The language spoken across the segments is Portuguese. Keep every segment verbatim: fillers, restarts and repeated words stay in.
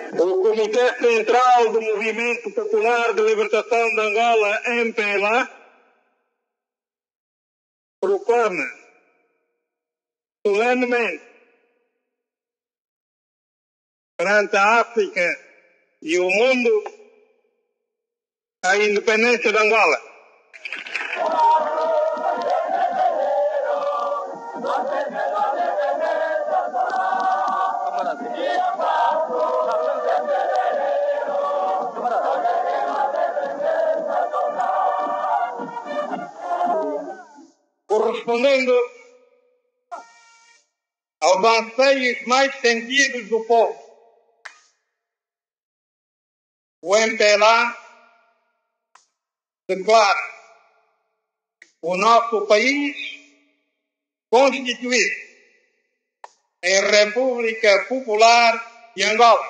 O Comitê Central do Movimento Popular de Libertação de Angola, M P L A, proclama solenemente perante a África e o mundo a independência de Angola. Correspondendo aos anseios mais sentidos do povo, o M P L A declara o nosso país constituído em República Popular de Angola.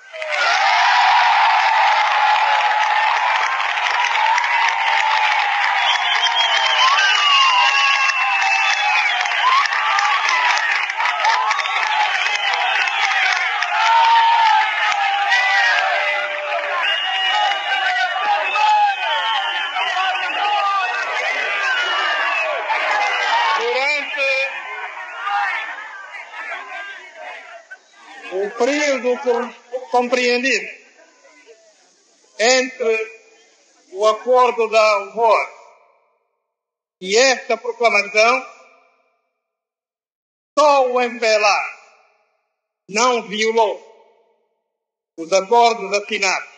O período compreendido entre o acordo da Alvor e esta proclamação, só o M P L A não violou os acordos assinados.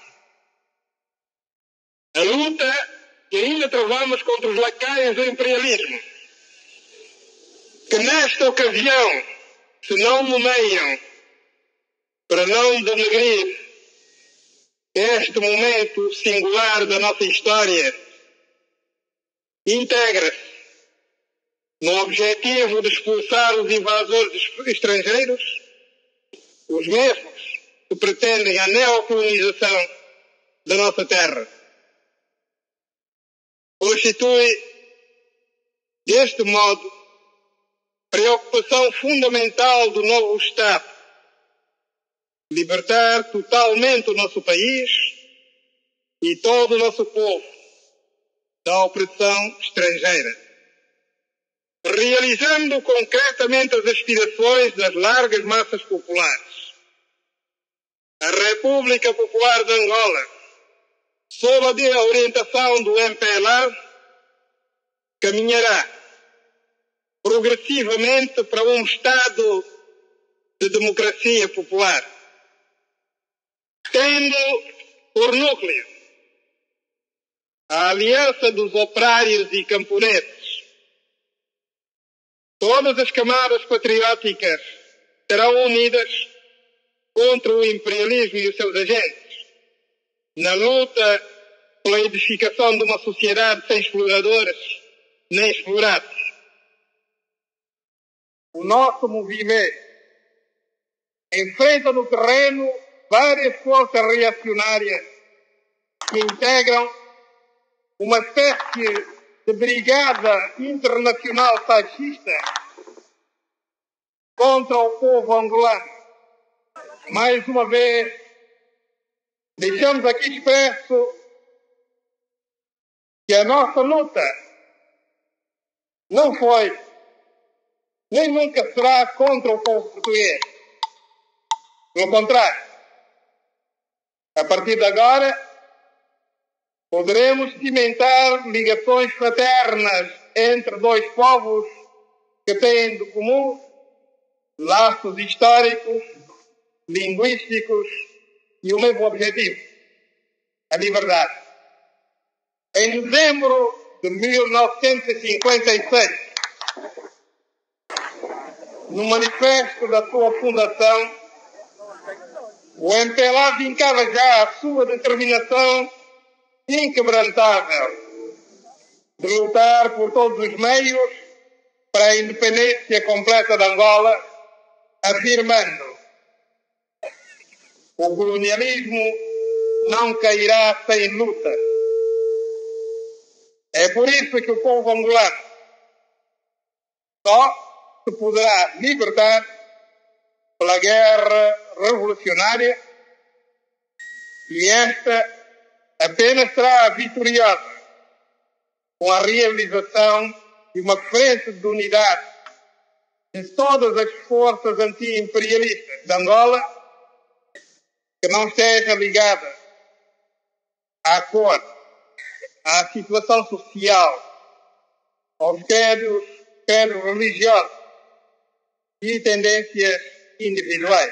A luta que ainda travamos contra os lacaios do imperialismo, que nesta ocasião se não nomeiam para não denegrir este momento singular da nossa história, integra-se no objetivo de expulsar os invasores estrangeiros, os mesmos que pretendem a neocolonização da nossa terra. Constitui, deste modo, preocupação fundamental do novo Estado libertar totalmente o nosso país e todo o nosso povo da opressão estrangeira, realizando concretamente as aspirações das largas massas populares. A República Popular de Angola, sob a orientação do M P L A, caminhará progressivamente para um Estado de democracia popular, tendo por núcleo a aliança dos operários e camponeses. Todas as camadas patrióticas serão unidas contra o imperialismo e os seus agentes, na luta pela edificação de uma sociedade sem exploradores nem explorados. O nosso movimento enfrenta no terreno várias forças reacionárias que integram uma espécie de brigada internacional fascista contra o povo angolano. Mais uma vez, deixamos aqui expresso que a nossa luta não foi, nem nunca será contra o povo português. Pelo contrário, a partir de agora, poderemos cimentar ligações fraternas entre dois povos que têm de comum laços históricos, linguísticos e o mesmo objetivo: a liberdade. Em dezembro de mil novecentos e cinquenta e seis, no manifesto da sua fundação, o M P L A vincava já a sua determinação inquebrantável de lutar por todos os meios para a independência completa de Angola, afirmando: o colonialismo não cairá sem luta. É por isso que o povo angolano só se poderá libertar pela guerra revolucionária E esta apenas será vitoriosa com a realização de uma frente de unidade de todas as forças anti-imperialistas de Angola, que não esteja ligada à cor, à situação social, aos credos, credos religiosos e tendências individuais.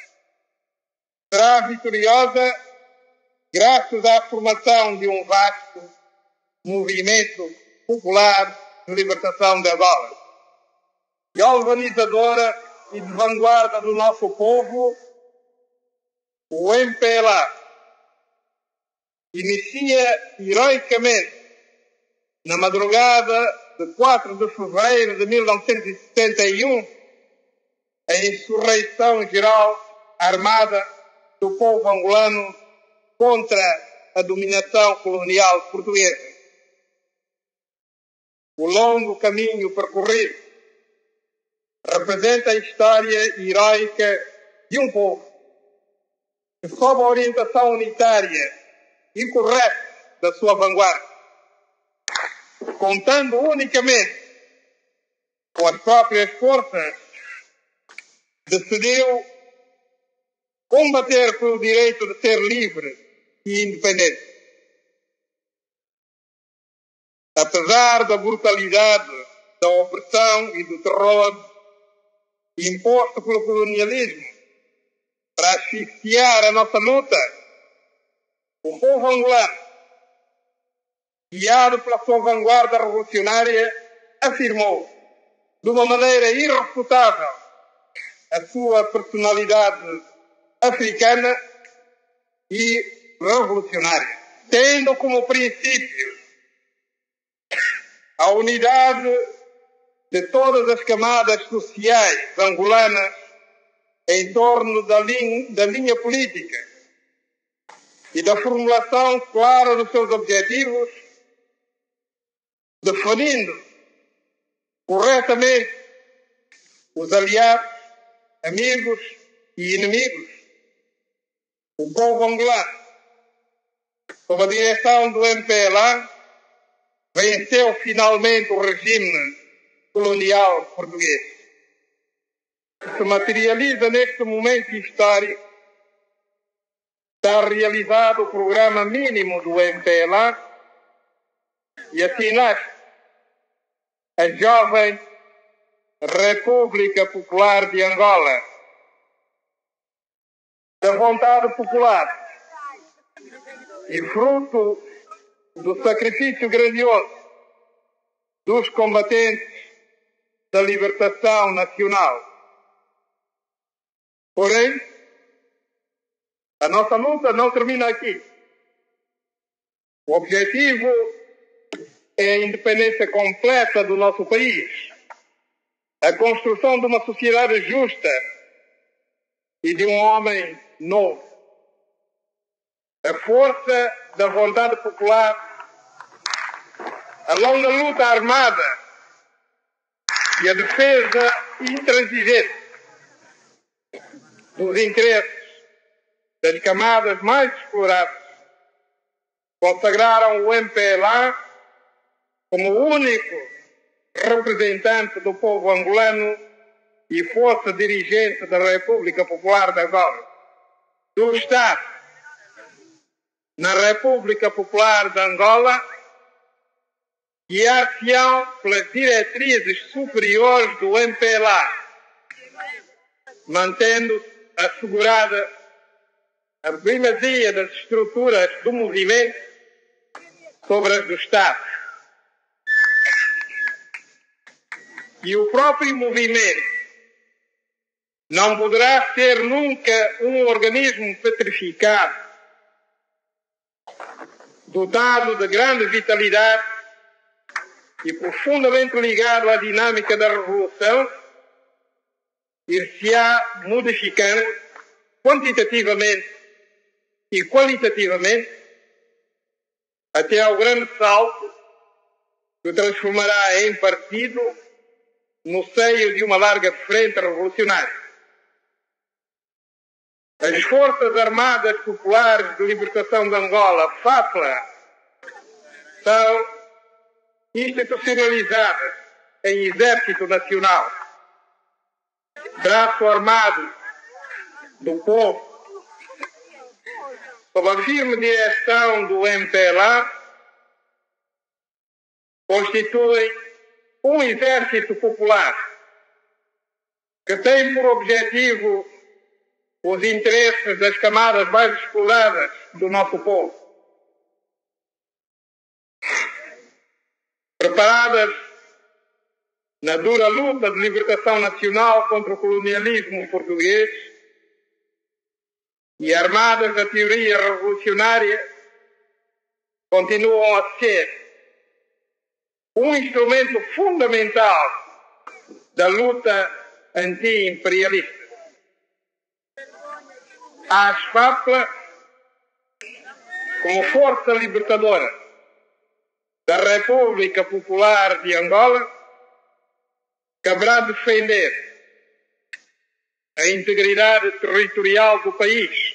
Será vitoriosa graças à formação de um vasto movimento popular de libertação de Angola, galvanizadora e de vanguarda do nosso povo. O M P L A inicia heroicamente, na madrugada de quatro de fevereiro de mil novecentos e setenta e um, a insurreição geral armada do povo angolano contra a dominação colonial portuguesa. O longo caminho percorrido representa a história heroica de um povo que, sob a orientação unitária e correta da sua vanguarda, contando unicamente com as próprias forças, decidiu combater pelo direito de ser livre e independente. Apesar da brutalidade, da opressão e do terror imposto pelo colonialismo para asfixiar a nossa luta, o povo angolano, guiado pela sua vanguarda revolucionária, afirmou de uma maneira irrefutável a sua personalidade africana e revolucionária, tendo como princípio a unidade de todas as camadas sociais angolanas em torno da linha, da linha política e da formulação clara dos seus objetivos, definindo corretamente os aliados, amigos e inimigos. O povo angolano, sob a direção do M P L A, venceu finalmente o regime colonial português. Se materializa neste momento histórico, está realizado o programa mínimo do M P L A e assim nasce a jovem República Popular de Angola, da vontade popular e fruto do sacrifício grandioso dos combatentes da libertação nacional. Porém, a nossa luta não termina aqui. O objetivo é a independência completa do nosso país, a construção de uma sociedade justa e de um homem novo. A força da vontade popular, a longa luta armada e a defesa intransigente dos interesses das camadas mais exploradas consagraram o M P L A como o único representante do povo angolano e força dirigente da República Popular de Angola, do Estado. Na República Popular de Angola, guiar-se-ão pelas diretrizes superiores do M P L A, mantendo assegurada a primazia das estruturas do movimento sobre as do Estado. E o próprio movimento não poderá ser nunca um organismo petrificado, dotado de grande vitalidade e profundamente ligado à dinâmica da revolução, ir-se-á modificando quantitativamente e qualitativamente até ao grande salto que o transformará em partido no seio de uma larga frente revolucionária. As Forças Armadas Populares de Libertação de Angola, FAPLA, são institucionalizadas em Exército Nacional, braço armado do povo, sob a firme direção do M P L A, constituem um exército popular que tem por objetivo os interesses das camadas mais exploradas do nosso povo. Preparadas na dura luta de libertação nacional contra o colonialismo português e armadas da teoria revolucionária, continuam a ser um instrumento fundamental da luta anti-imperialista. A FAPLA, como força libertadora da República Popular de Angola, caberá defender a integridade territorial do país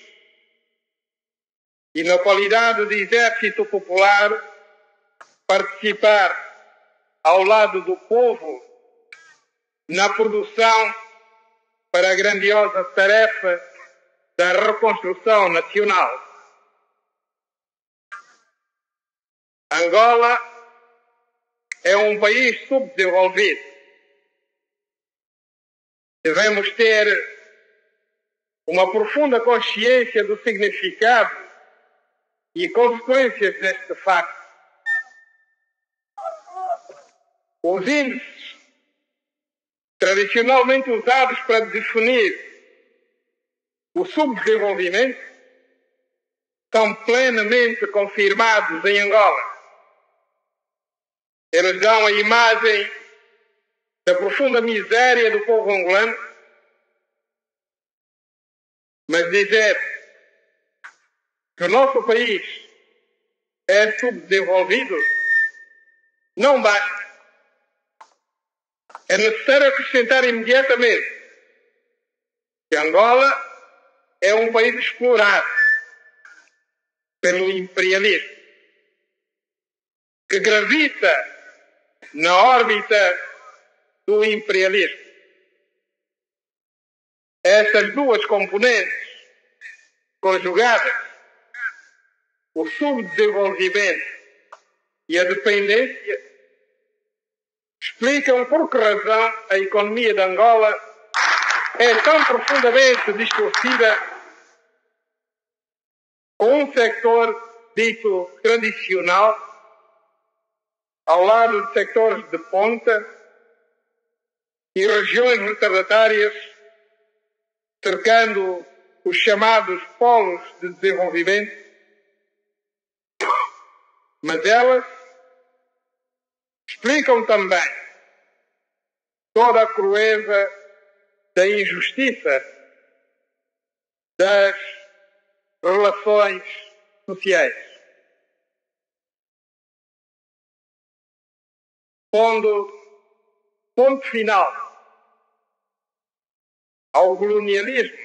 e, na qualidade de Exército Popular, participar ao lado do povo na produção para a grandiosa tarefa da reconstrução nacional. Angola é um país subdesenvolvido. Devemos ter uma profunda consciência do significado e consequências deste facto. Os índices tradicionalmente usados para definir o subdesenvolvimento são plenamente confirmados em Angola. Eles dão a imagem da profunda miséria do povo angolano, mas dizer que o nosso país é subdesenvolvido não basta. É necessário acrescentar imediatamente que Angola é um país explorado pelo imperialismo, que gravita na órbita do imperialismo. Essas duas componentes conjugadas, o subdesenvolvimento e a dependência, explicam por que razão a economia de Angola é tão profundamente distorcida, com um sector dito tradicional ao lado de sectores de ponta e regiões retardatárias cercando os chamados polos de desenvolvimento, mas elas explicam também toda a crueza da injustiça das relações sociais. Pondo ponto final ao colonialismo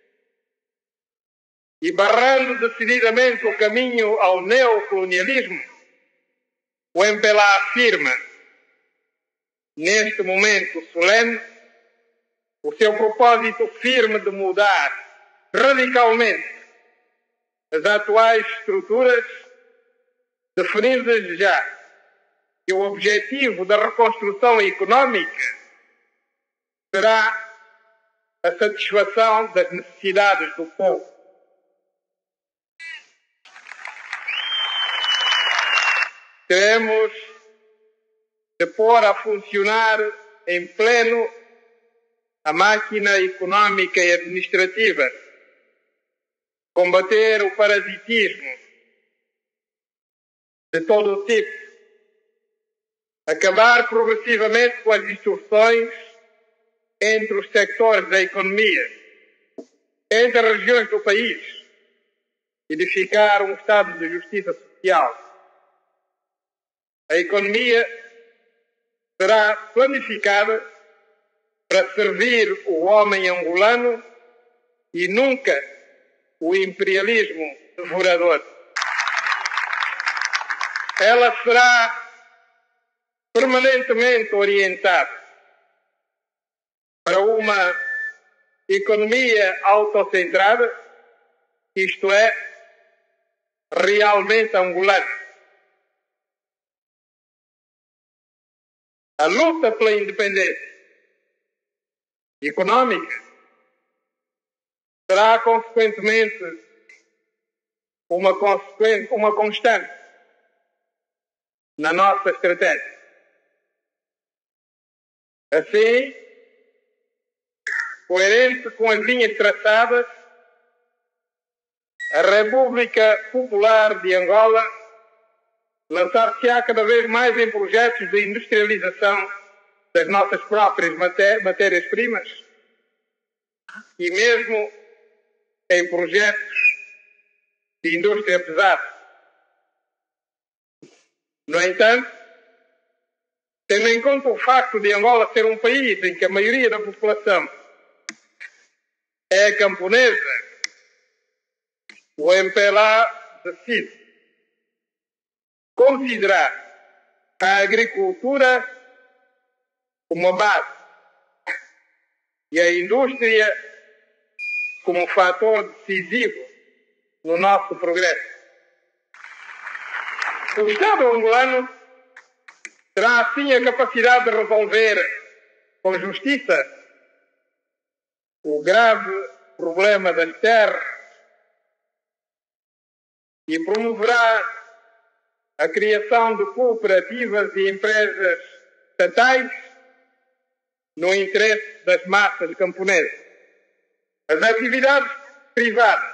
e barrando decididamente o caminho ao neocolonialismo, o M P L A afirma, neste momento solene, o seu propósito firme de mudar radicalmente as atuais estruturas, definindo desde já que o objetivo da reconstrução económica será a satisfação das necessidades do povo. Teremos de pôr a funcionar em pleno a máquina económica e administrativa, combater o parasitismo de todo o tipo, acabar progressivamente com as distorções entre os sectores da economia, entre as regiões do país, edificar um estado de justiça social. A economia será planificada para servir o homem angolano e nunca o imperialismo devorador. Ela será permanentemente orientada para uma economia autocentrada, isto é, realmente angolana. A luta pela independência económica será, consequentemente, uma, consequente, uma constante na nossa estratégia. Assim, coerente com as linhas traçadas, a República Popular de Angola lançar-se-á cada vez mais em projetos de industrialização das nossas próprias matérias-primas e mesmo em projetos de indústria pesada. No entanto, tendo em conta o facto de Angola ser um país em que a maioria da população é camponesa, o M P L A decide considerar a agricultura como a base e a indústria como um fator decisivo no nosso progresso. O Estado angolano terá assim a capacidade de resolver com justiça o grave problema das terras e promoverá a criação de cooperativas e empresas estatais no interesse das massas camponesas. As atividades privadas,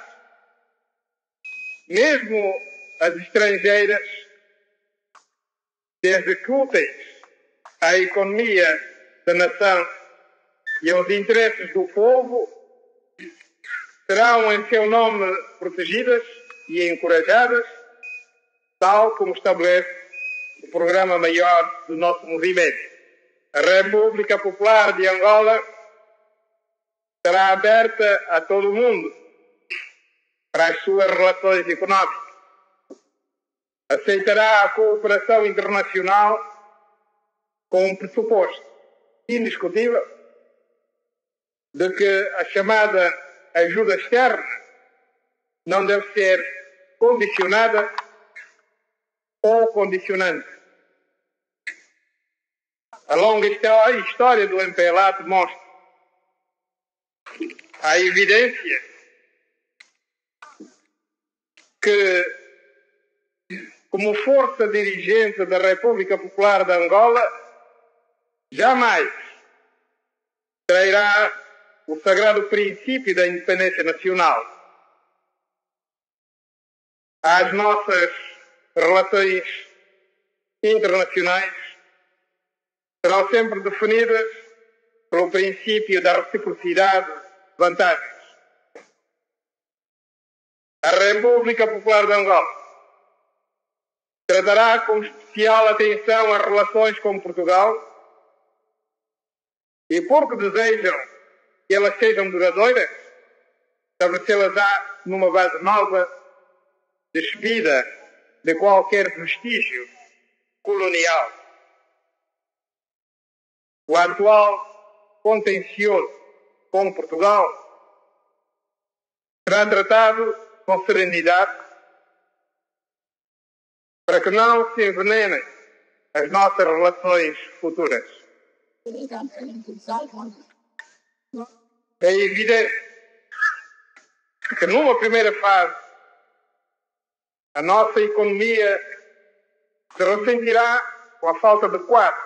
mesmo as estrangeiras, desde que úteis à economia da nação e aos interesses do povo, serão em seu nome protegidas e encorajadas, tal como estabelece o programa maior do nosso movimento. A República Popular de Angola será aberta a todo o mundo para as suas relações económicas. Aceitará a cooperação internacional com um pressuposto indiscutível de que a chamada ajuda externa não deve ser condicionada ou condicionante. A longa história do M P L A demonstra a evidência que, como força dirigente da República Popular de Angola, jamais trairá o sagrado princípio da independência nacional. As nossas relações internacionais serão sempre definidas pelo princípio da reciprocidade de vantagens. A República Popular de Angola tratará com especial atenção as relações com Portugal e, porque desejam que elas sejam duradouras, estabelecê-las-á numa base nova, despida de qualquer vestígio colonial. O atual contencioso com Portugal será tratado com serenidade para que não se envenenem as nossas relações futuras. É evidente que numa primeira fase a nossa economia se ressentirá com a falta de quadros.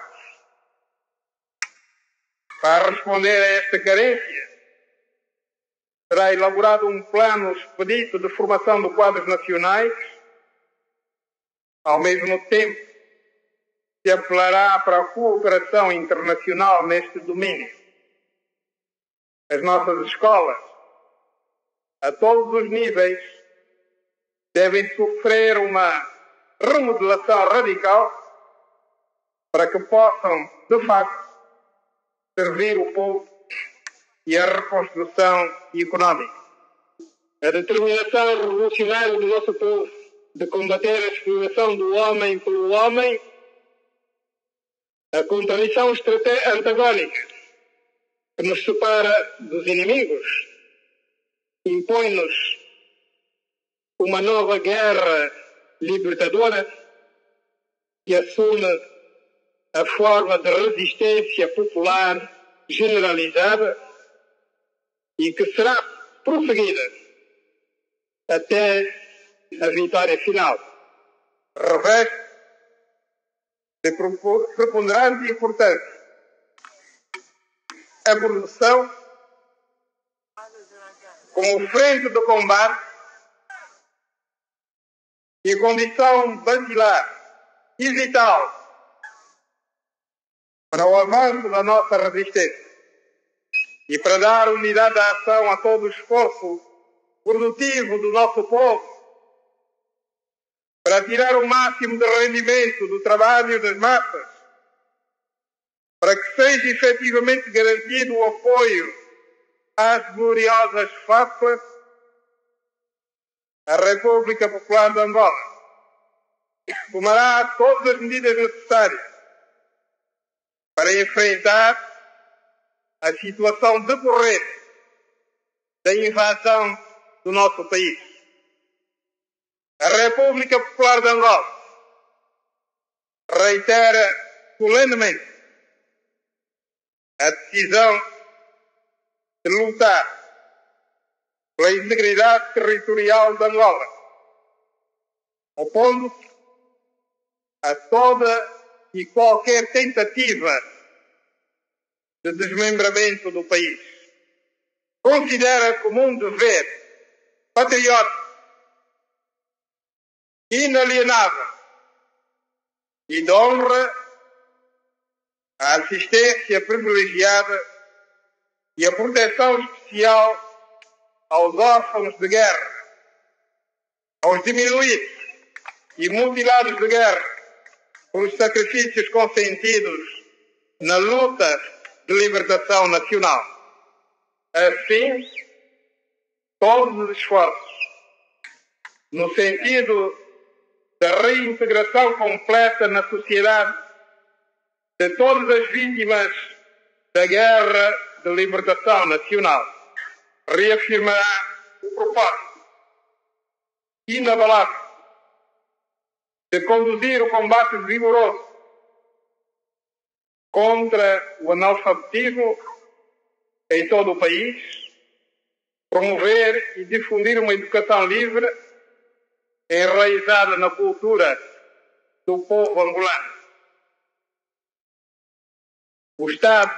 Para responder a esta carência, será elaborado um plano expedito de formação de quadros nacionais. Ao mesmo tempo, se apelará para a cooperação internacional neste domínio. As nossas escolas, a todos os níveis, devem sofrer uma remodelação radical para que possam, de facto, servir o povo e a reconstrução económica. A determinação revolucionária do nosso povo de combater a exploração do homem pelo homem, a contradição antagónica que nos separa dos inimigos, impõe-nos uma nova guerra libertadora que assume a forma de resistência popular generalizada e que será prosseguida até a vitória final. Reveste de preponderante importância a produção como frente do combate e condição basilar e vital para o avanço da nossa resistência e para dar unidade de ação a todo o esforço produtivo do nosso povo, para tirar o máximo de rendimento do trabalho das massas, para que seja efetivamente garantido o apoio às gloriosas FAPAs, a República Popular de Angola tomará todas as medidas necessárias para enfrentar a situação decorrente da invasão do nosso país. A República Popular de Angola reitera solenemente a decisão de lutar pela integridade territorial de Angola, opondo-se a toda e qualquer tentativa de desmembramento do país. Considera como um dever patriótico inalienável e de honra a assistência privilegiada e a proteção especial aos órfãos de guerra, aos diminuídos e mutilados de guerra pelos sacrifícios consentidos na luta de libertação nacional. Assim, todos os esforços no sentido da reintegração completa na sociedade de todas as vítimas da guerra de libertação nacional reafirmará o propósito inabalável de conduzir o combate vigoroso contra o analfabetismo em todo o país, promover e difundir uma educação livre enraizada na cultura do povo angolano. O Estado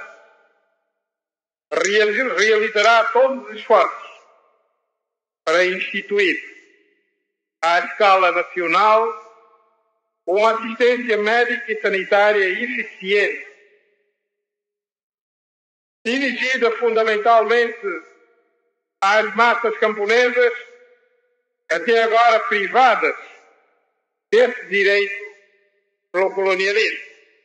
realizará todos os esforços para instituir, à escala nacional, uma assistência médica e sanitária eficiente, dirigida fundamentalmente às massas camponesas, até agora privadas desse direito pelo colonialismo.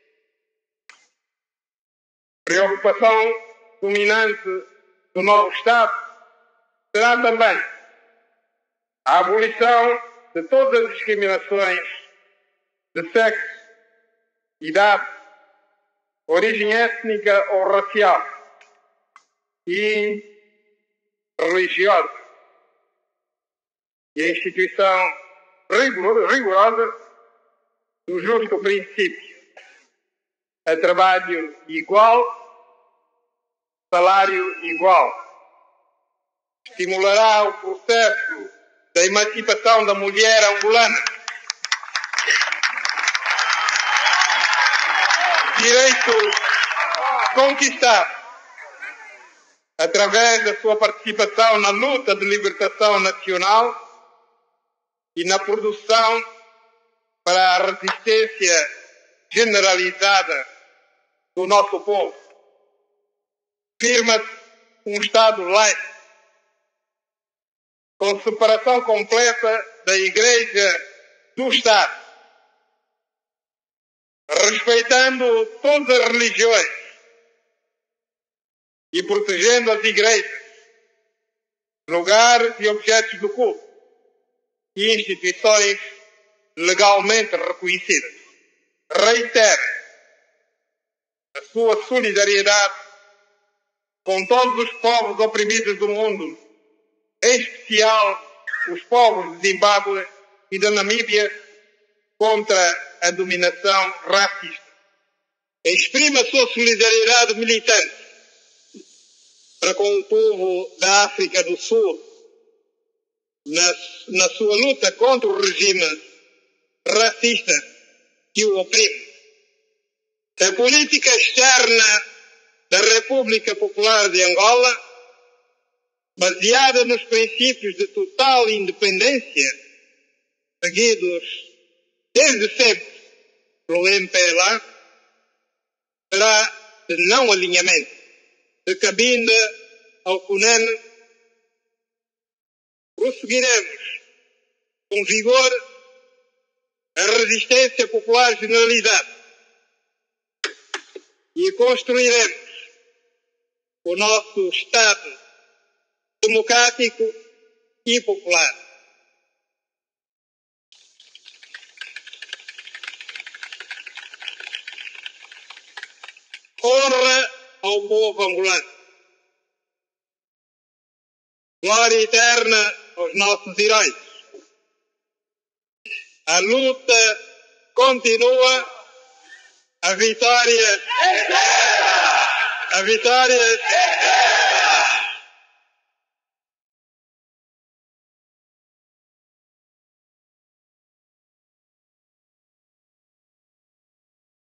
Preocupação dominante do novo Estado será também a abolição de todas as discriminações de sexo, idade, origem étnica ou racial e religiosa, e a instituição rigorosa do justo princípio a trabalho igual, salário igual. Estimulará o processo da emancipação da mulher angolana. Direito conquistado através da sua participação na luta de libertação nacional e na produção para a resistência generalizada do nosso povo. Firma-se um Estado laico, com separação completa da Igreja do Estado, respeitando todas as religiões e protegendo as igrejas, lugares e objetos do culto e instituições legalmente reconhecidas. Reitero a sua solidariedade com todos os povos oprimidos do mundo, em especial os povos de Zimbábue e da Namíbia, contra a dominação racista. Exprime a sua solidariedade militante para com o povo da África do Sul na, na sua luta contra o regime racista que o oprime. A política externa da República Popular de Angola, baseada nos princípios de total independência seguidos desde sempre pelo M P L A, será de não alinhamento, de cabida ao C U N E N. Prosseguiremos com vigor a resistência popular generalizada e construiremos o nosso Estado democrático e popular. Honra ao povo angolano. Glória eterna aos nossos heróis. A luta continua. A vitória. A vitória.